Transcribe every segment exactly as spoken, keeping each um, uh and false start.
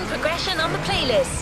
progression on the playlist.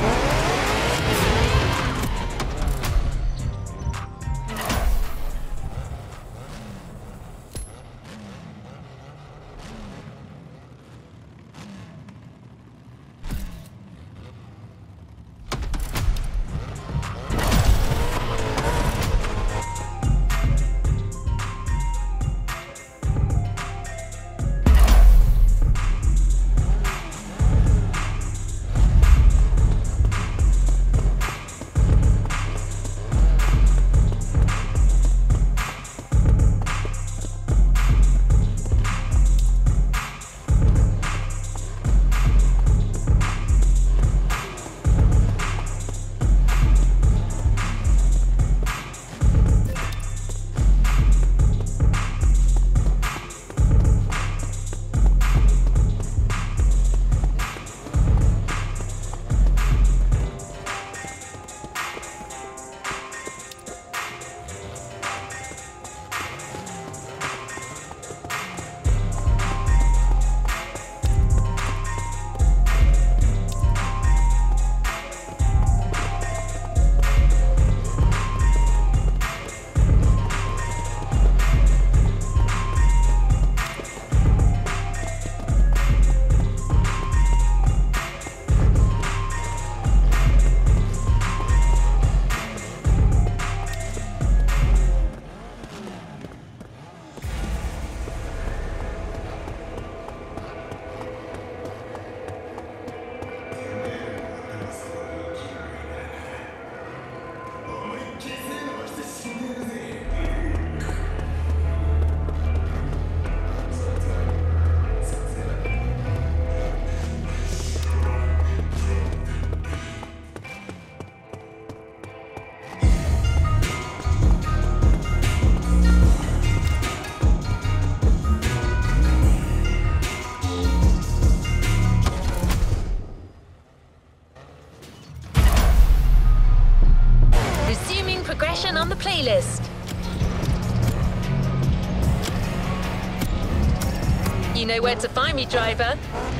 Progression on the playlist. You know where to find me, driver.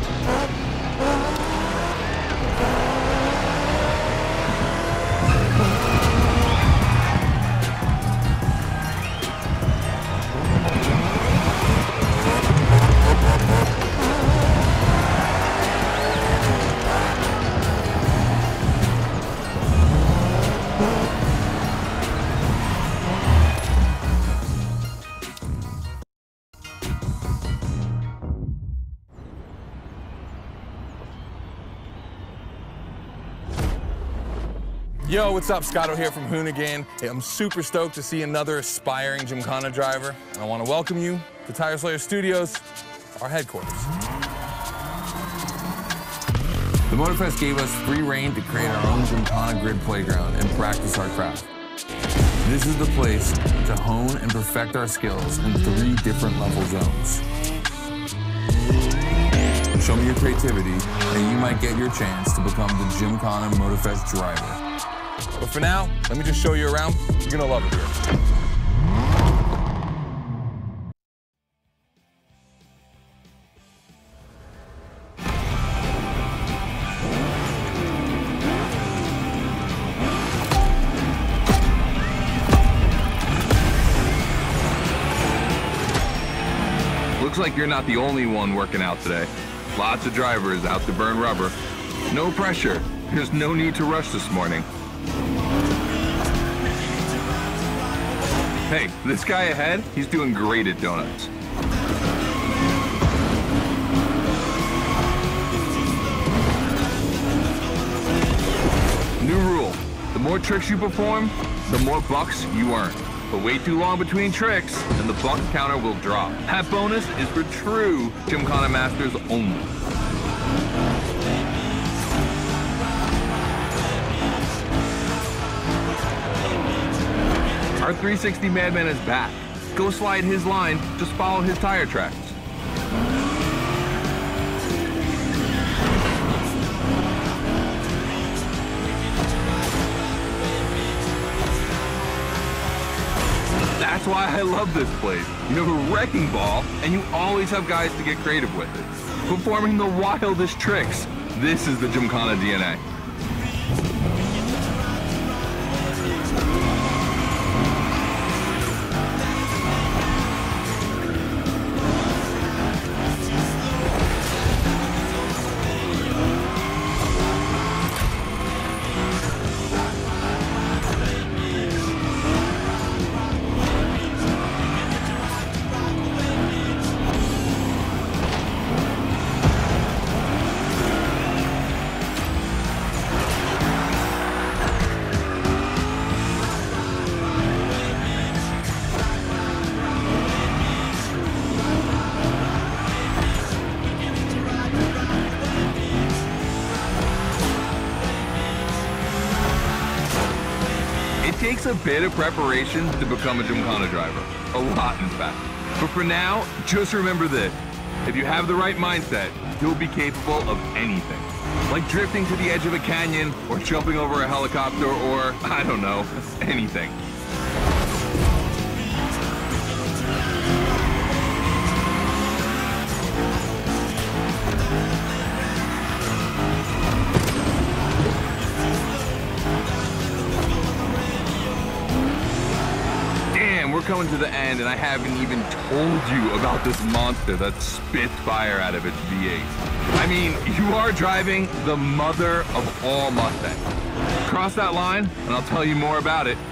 Yo, what's up? Scotto here from Hoonigan. Hey, I'm super stoked to see another aspiring Gymkhana driver. I want to welcome you to Tire Slayer Studios, our headquarters. The Motorfest gave us free reign to create our own Gymkhana grid playground and practice our craft. This is the place to hone and perfect our skills in three different level zones. Show me your creativity, and you might get your chance to become the Gymkhana Motorfest driver. But for now, let me just show you around. You're gonna love it here. Looks like you're not the only one working out today. Lots of drivers out to burn rubber. No pressure. There's no need to rush this morning. Hey, this guy ahead, he's doing great at donuts. New rule, the more tricks you perform, the more bucks you earn. But wait too long between tricks, and the buck counter will drop. That bonus is for true Gymkhana masters only. Our three sixty Madman is back. Go slide his line, just follow his tire tracks. That's why I love this place. You have a wrecking ball, and you always have guys to get creative with it. Performing the wildest tricks. This is the Gymkhana D N A. It takes a bit of preparation to become a Gymkhana driver. A lot, in fact. But for now, just remember this. If you have the right mindset, you'll be capable of anything. Like drifting to the edge of a canyon, or jumping over a helicopter, or, I don't know, anything. We're coming to the end, and I haven't even told you about this monster that spits fire out of its V eight. I mean, you are driving the mother of all Mustangs. Cross that line, and I'll tell you more about it.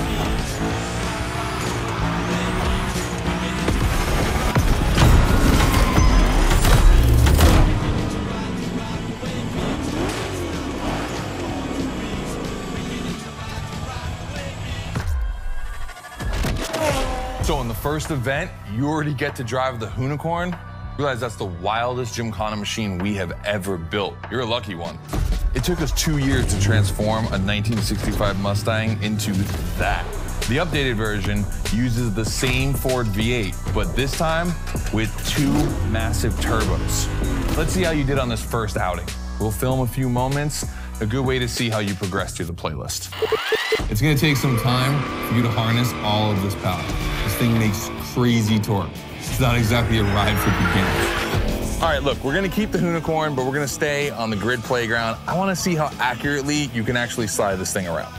So in the first event, you already get to drive the Hoonicorn. Realize that's the wildest Gymkhana machine we have ever built. You're a lucky one. It took us two years to transform a nineteen sixty-five Mustang into that. The updated version uses the same Ford V eight, but this time with two massive turbos. Let's see how you did on this first outing. We'll film a few moments, a good way to see how you progress through the playlist. It's gonna take some time for you to harness all of this power. This thing makes crazy torque. It's not exactly a ride for beginners. All right, look, we're gonna keep the Hoonicorn, but we're gonna stay on the grid playground. I wanna see how accurately you can actually slide this thing around.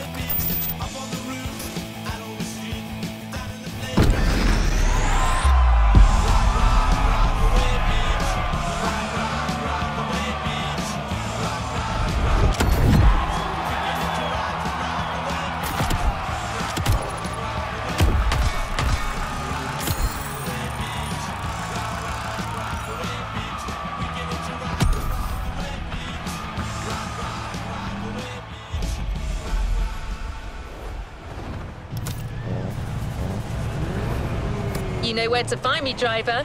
You know where to find me, driver.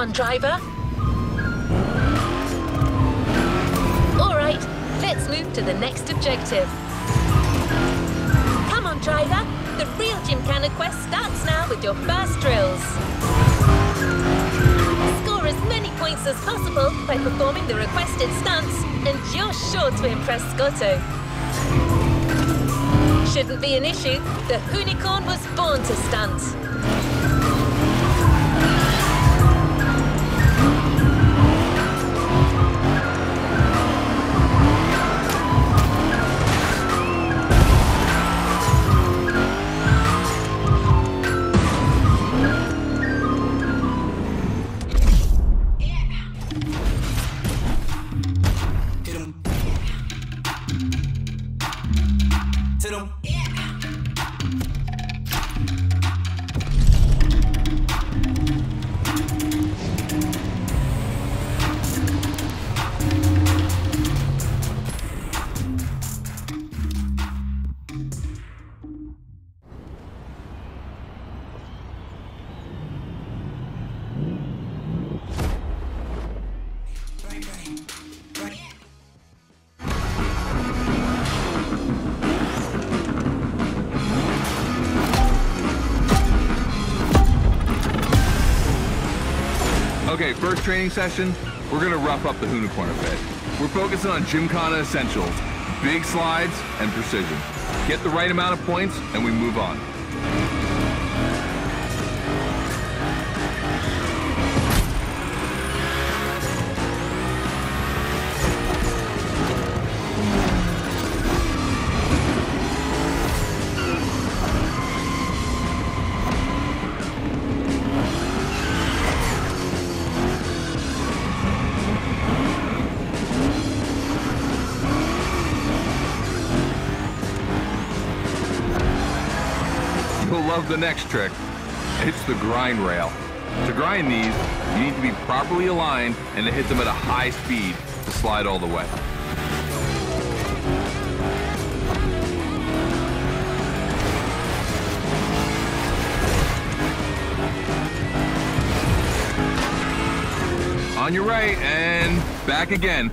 on, driver. All right, let's move to the next objective. Come on, driver. The real Gymkhana quest starts now with your first drills. Score as many points as possible by performing the requested stunts, and you're sure to impress Scotto. Shouldn't be an issue. The Hoonicorn was born to stunt. Okay, first training session, we're gonna rough up the Hoonicorn a bit. We're focusing on Gymkhana essentials, big slides, and precision. Get the right amount of points, and we move on. Love the next trick. It's the grind rail. To grind these, you need to be properly aligned and to hit them at a high speed to slide all the way. On your right and back again.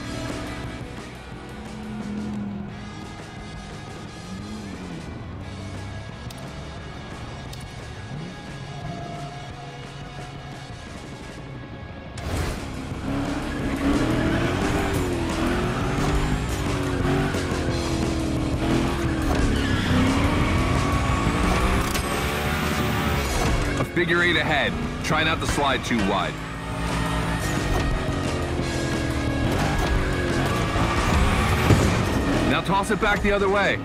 Figure eight ahead. Try not to slide too wide. Now toss it back the other way.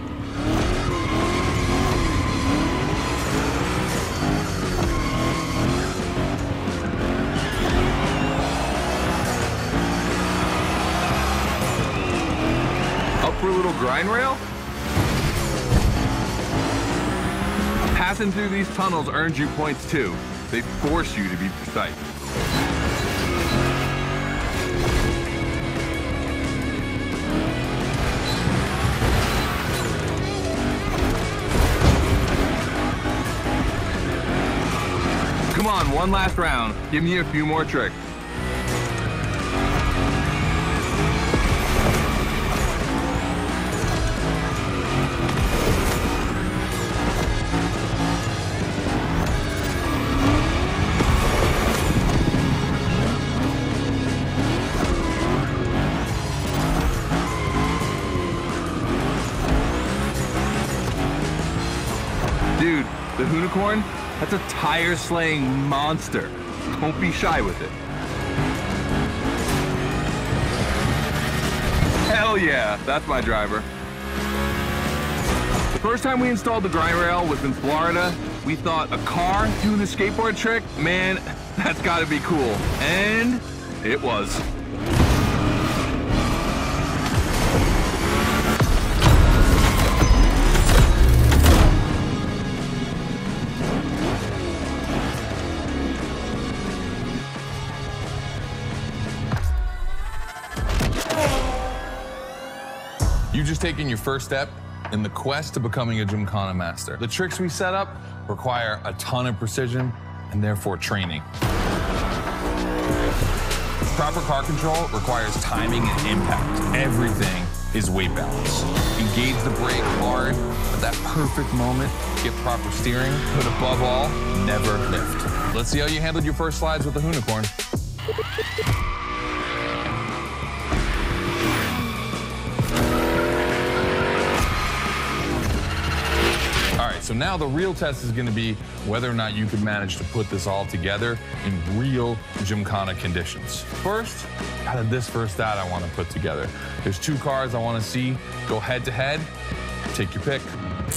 Up for a little grind rail? Passing through these tunnels earns you points too. They force you to be precise. Come on, one last round. Give me a few more tricks. Dude, the Hoonicorn, that's a tire-slaying monster. Don't be shy with it. Hell yeah, that's my driver. The first time we installed the grind rail was in Florida. We thought a car doing a skateboard trick? Man, that's gotta be cool. And it was. You've just taken your first step in the quest to becoming a Gymkhana master. The tricks we set up require a ton of precision and therefore training. Proper car control requires timing and impact. Everything is weight balance. Engage the brake hard at that perfect moment, get proper steering, but above all, never lift. Let's see how you handled your first slides with the Hoonicorn. All right, so now the real test is gonna be whether or not you can manage to put this all together in real Gymkhana conditions. First, out of this first stat I wanna put together. There's two cars I wanna see go head to head. Take your pick.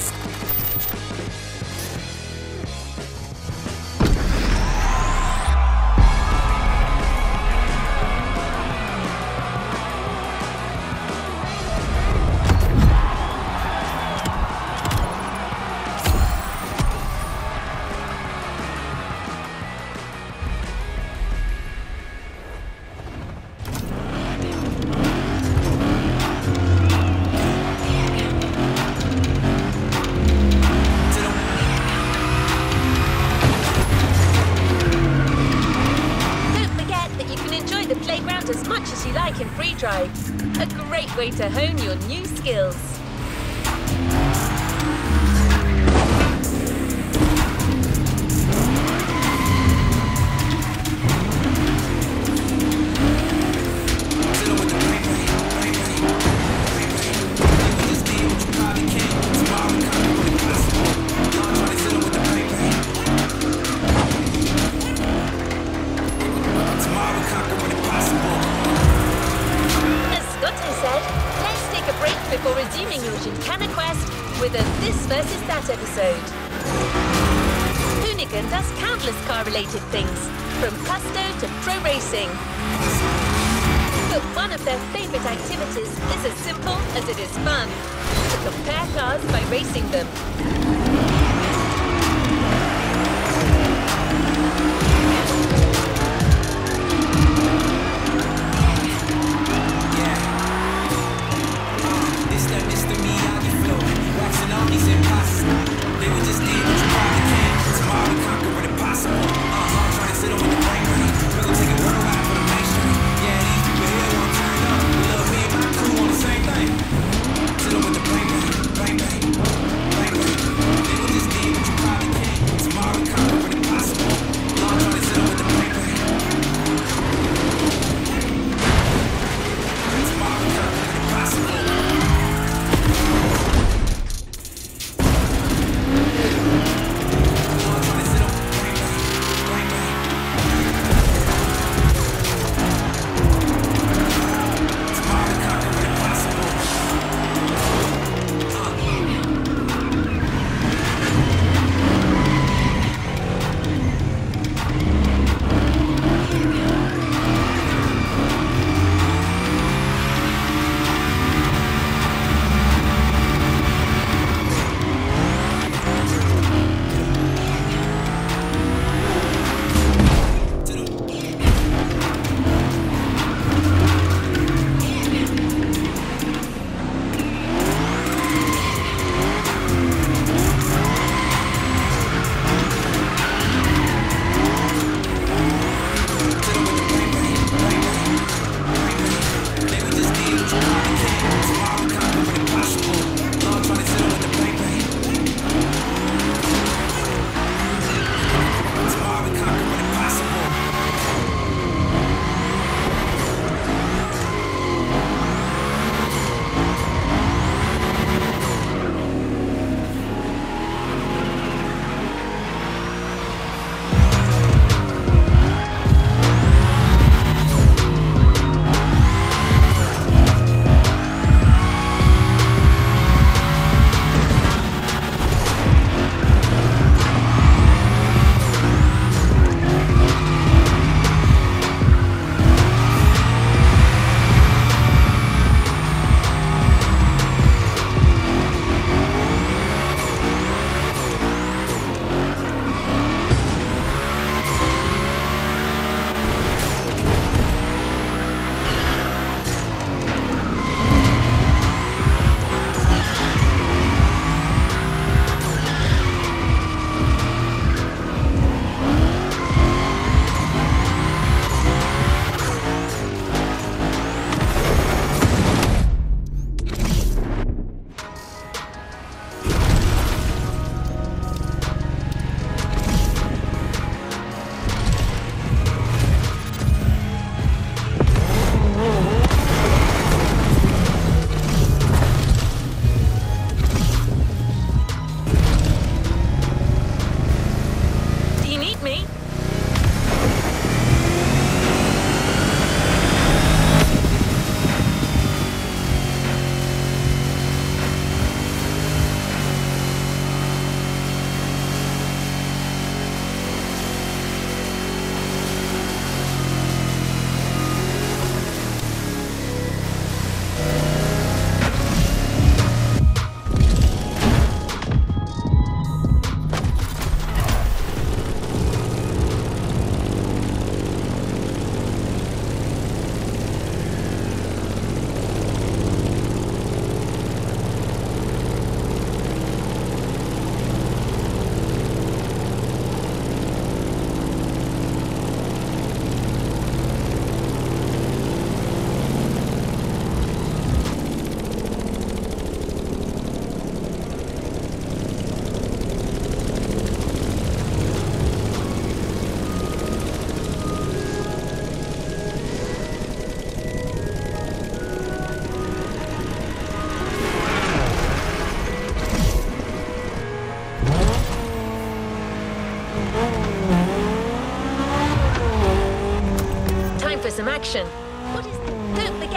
As much as you like in free drive. A great way to hone your new skills. Before resuming your Gymkhana quest with a This versus That episode. Hoonigan does countless car-related things, from custo to pro racing. But one of their favourite activities is as simple as it is fun, to compare cars by racing them.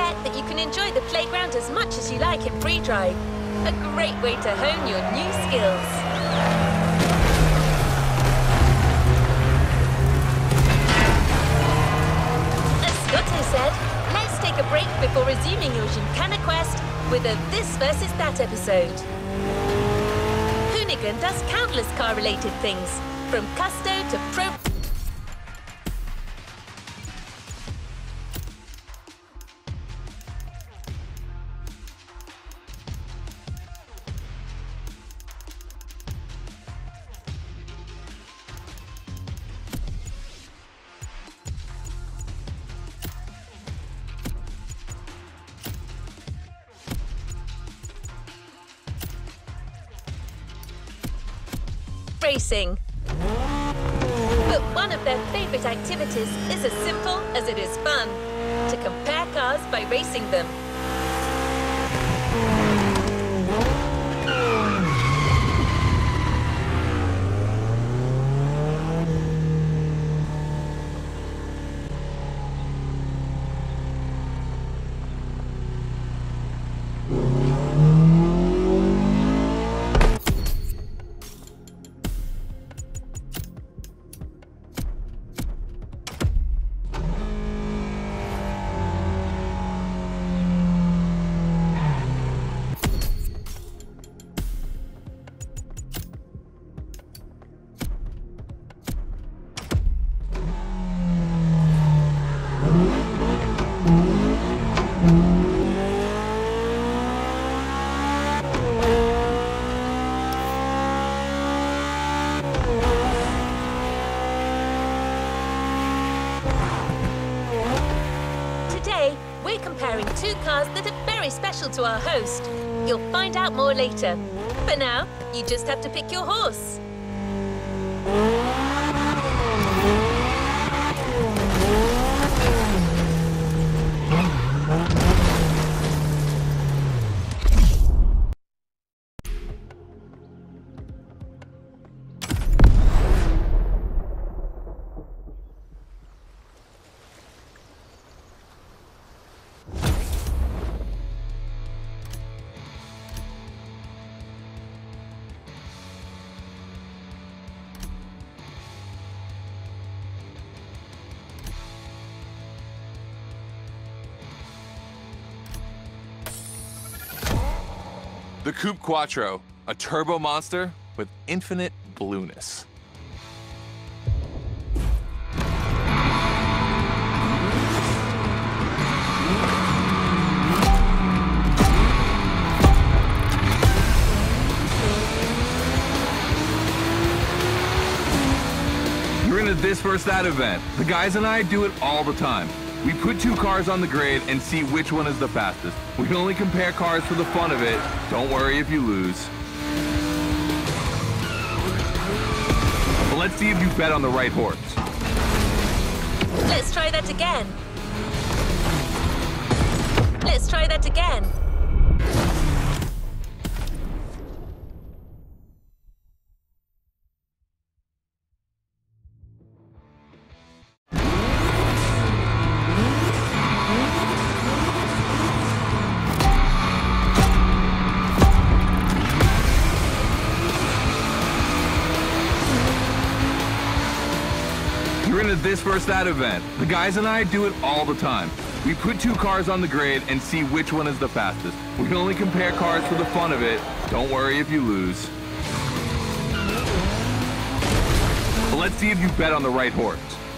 forget that you can enjoy the playground as much as you like in free drive. A great way to hone your new skills. As Scotto said, let's take a break before resuming your Gymkhana quest with a This versus That episode. Hoonigan does countless car-related things, from custo to pro... racing. But one of their favorite activities is as simple as it is fun: to compare cars by racing them. We're comparing two cars that are very special to our host. You'll find out more later. For now, you just have to pick your horse. The Coupe Quattro, a turbo monster with infinite blueness. You're in a This versus That event. The guys and I do it all the time. We put two cars on the grid and see which one is the fastest. We can only compare cars for the fun of it. Don't worry if you lose. But let's see if you bet on the right horse. Let's try that again. Let's try that again. You're in a This versus That event. The guys and I do it all the time. We put two cars on the grid and see which one is the fastest. We can only compare cars for the fun of it. Don't worry if you lose. But let's see if you bet on the right horse.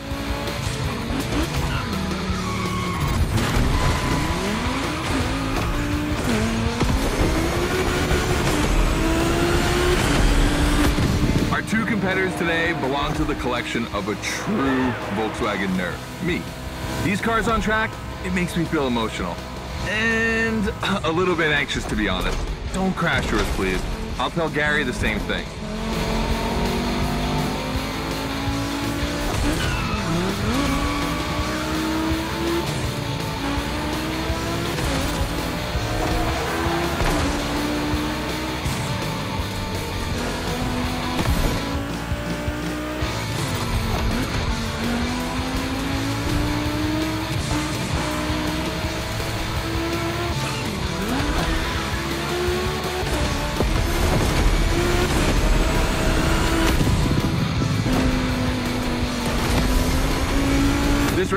Our two competitors today belong to the collection of a true Volkswagen nerd, me. These cars on track, it makes me feel emotional. And a little bit anxious, to be honest. Don't crash yours, please. I'll tell Gary the same thing.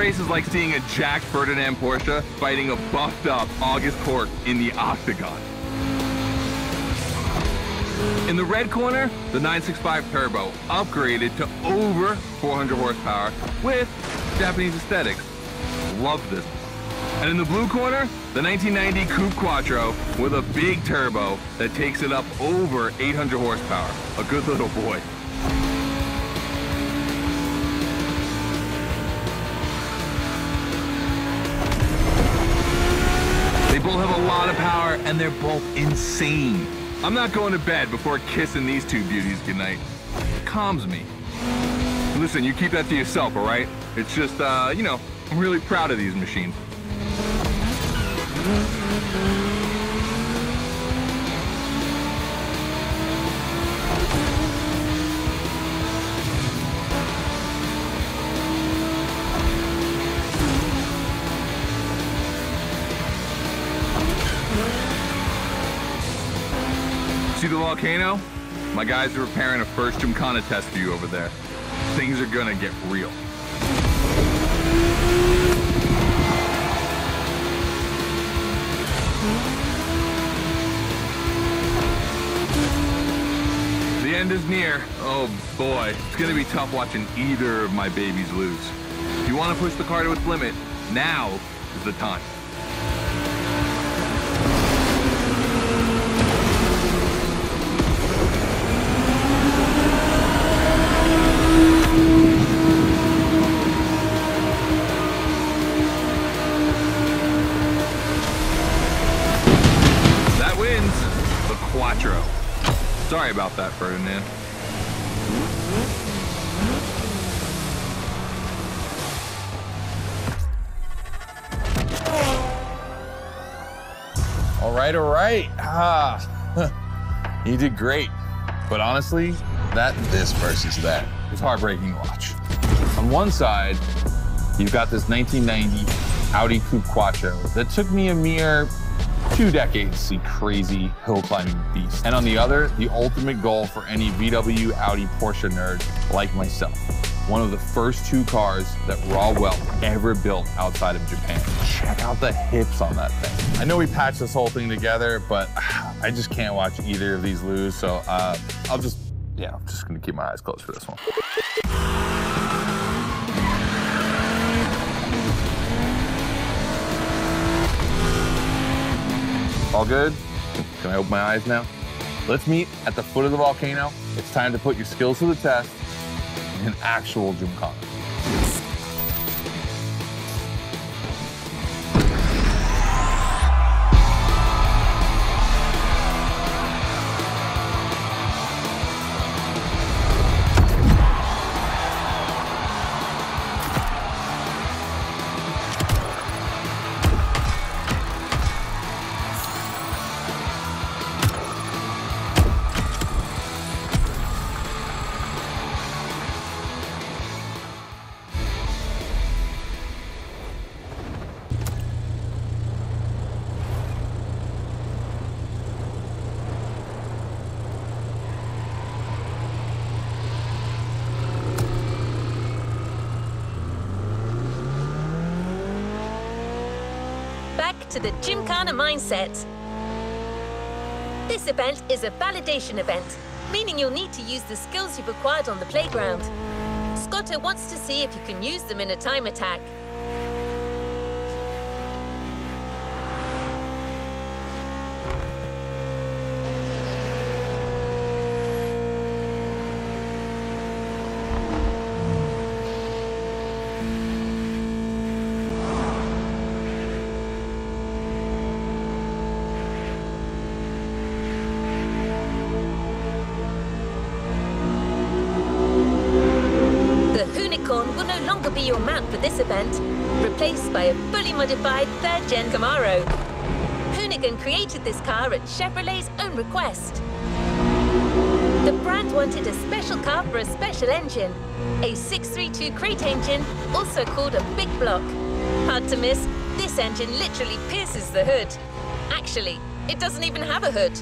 race is like seeing a Jack Ferdinand Porsche fighting a buffed up August Cork in the octagon. In the red corner, the nine sixty-five Turbo, upgraded to over four hundred horsepower with Japanese aesthetics. Love this. And in the blue corner, the nineteen ninety Coupe Quattro with a big turbo that takes it up over eight hundred horsepower. A good little boy. They both have a lot of power and they're both insane. I'm not going to bed before kissing these two beauties goodnight. It calms me. Listen, you keep that to yourself, all right? It's just, uh, you know, I'm really proud of these machines. See the volcano? My guys are preparing a first Gymkhana test for you over there. Things are gonna get real. The end is near. Oh boy, it's gonna be tough watching either of my babies lose. If you wanna push the car to its limit, now is the time. Quattro. Sorry about that, Ferdinand. All right, all right. Ah, you did great. But honestly, that this versus that was heartbreaking to watch. On one side, you've got this nineteen ninety Audi Coupe Quattro that took me a mere two decades to see crazy hill climbing beast. And on the other, the ultimate goal for any V W, Audi, Porsche nerd like myself. One of the first two cars that Raw Welt ever built outside of Japan. Check out the hips on that thing. I know we patched this whole thing together, but I just can't watch either of these lose. So uh, I'll just, yeah, I'm just gonna keep my eyes closed for this one. All good? Can I open my eyes now? Let's meet at the foot of the volcano. It's time to put your skills to the test in an actual Gymkhana. Back to the Gymkhana mindset. This event is a validation event, meaning you'll need to use the skills you've acquired on the playground. Scotto wants to see if you can use them in a time attack. Will no longer be your mount for this event, replaced by a fully modified third gen Camaro. Hoonigan created this car at Chevrolet's own request. The brand wanted a special car for a special engine, a six three two crate engine, also called a big block. Hard to miss, this engine literally pierces the hood. Actually, it doesn't even have a hood.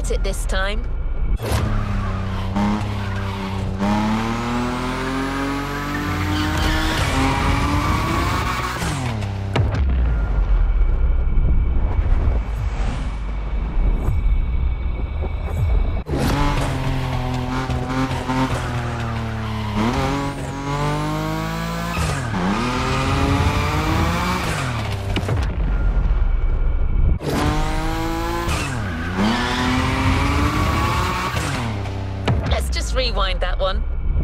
get it this time. Rewind that one.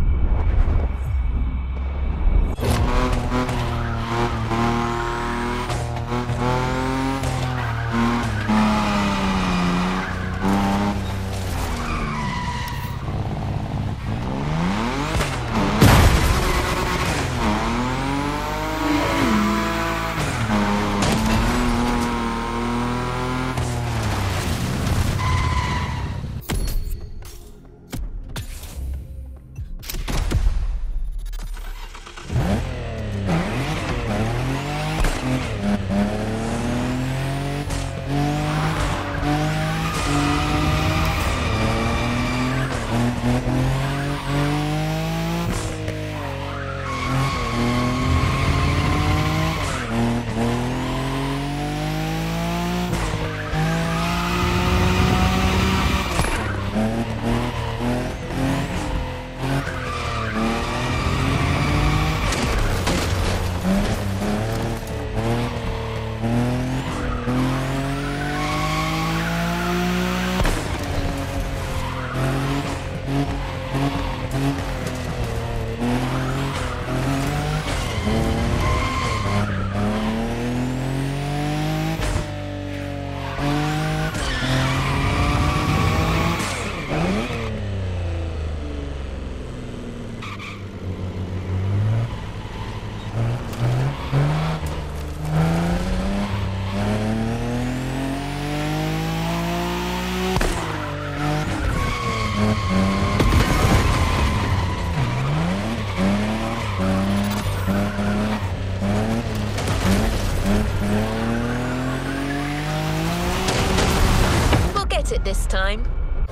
We'll get it this time.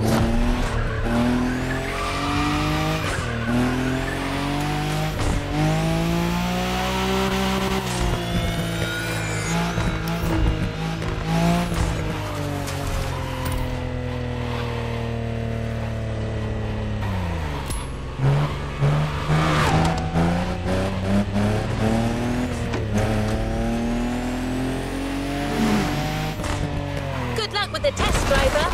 Good luck with the test, driver.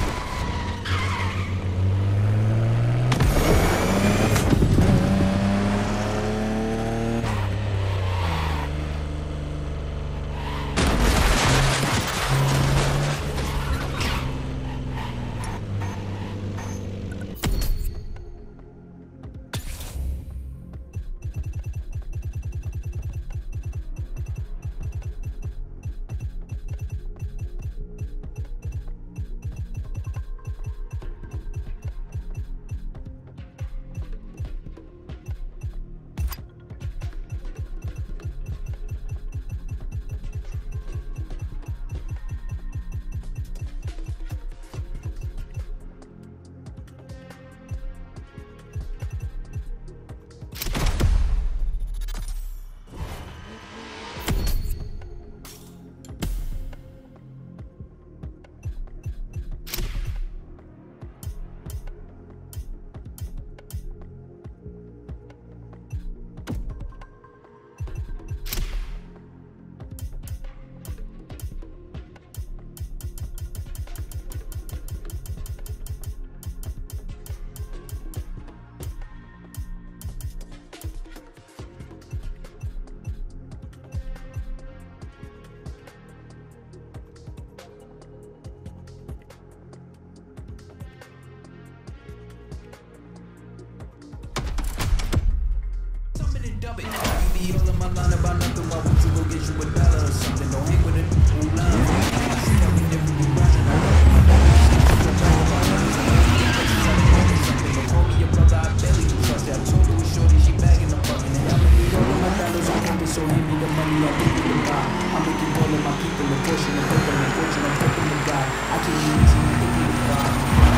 I can't even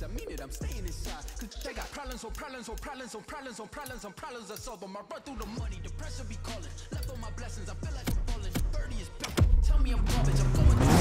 I mean it, I'm staying inside. Cause they got problems on problems on problems on problems on problems on problems I solve them. I run through the money, the pressure be calling. Left on my blessings, I feel like I'm falling. The thirty is back. Tell me I'm garbage, I'm going through